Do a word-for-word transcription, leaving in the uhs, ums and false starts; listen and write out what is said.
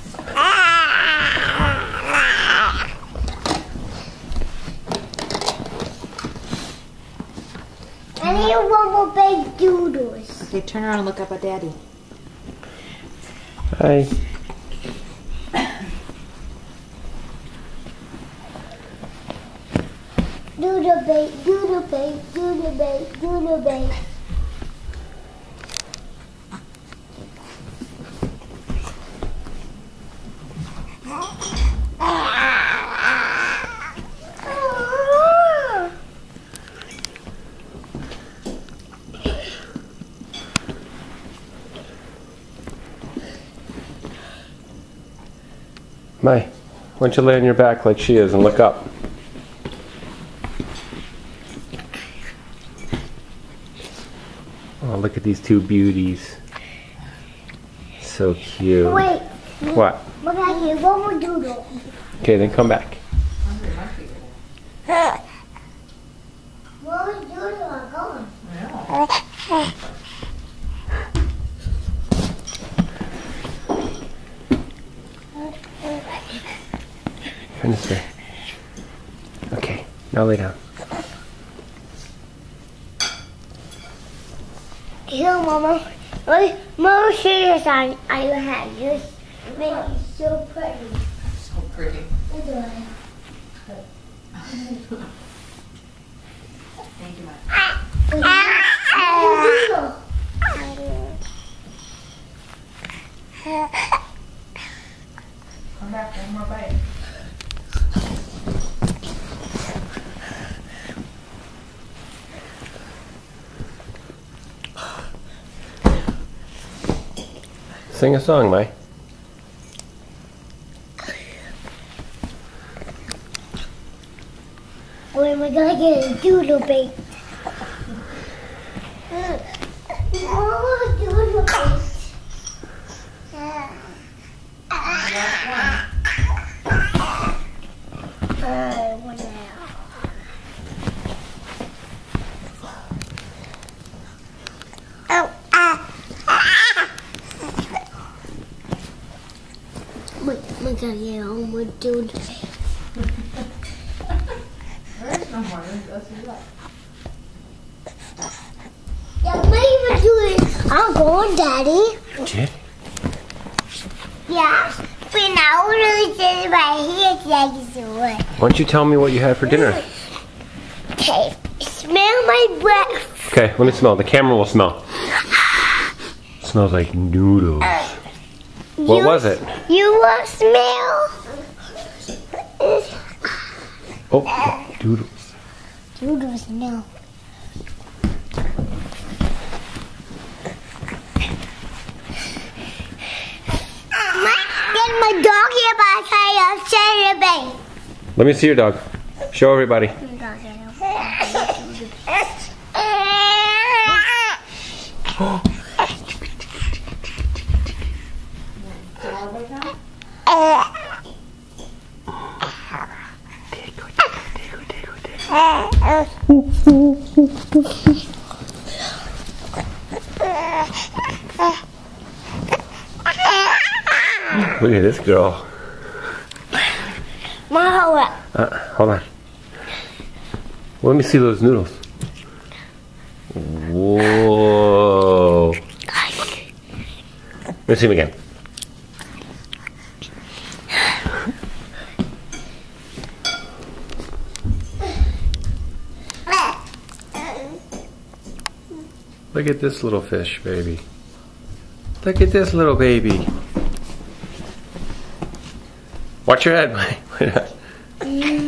I need one more big doodles. Okay, turn around and look up at Daddy. Hi. Doodle bait, doodle bait, doodle bait, doodle bait. Mai, why don't you lay on your back like she is and look up? Oh, look at these two beauties. So cute. Wait. What? Look at here, one more doodle. Okay, then come back. One more doodle are gone. Turn this way. Okay, now lay down. Here, Mama. Look, Mama, serious on, on your hand. Just make it so pretty. So pretty. Look at it. Thank you, Mike. Come back, one more bite. Sing a song, Mai. Where am I gonna get a doodle bait? Oh, doodle bait. Uh, one now. Oh, ah, ah. Wait, I'm gonna get home with doodle bait. There's no more. That's what Yeah, I'm even doing. I'm going, Daddy. Did? Yeah. But now we're going to sit right here, Daddy. Why don't you tell me what you had for dinner? Okay. Smell my breath. Okay, let me smell. The camera will smell. Smells like noodles. What You- was it? You will smell. Oh, doodles. Doodles, no. Get my dog here, but I can't upset it. Let me see your dog. Show everybody. Look at this girl. Mama, Uh, hold on. Let me see those noodles. Whoa. Let me see them again. Look at this little fish, baby. Look at this little baby. Watch your head, Mike. Mm.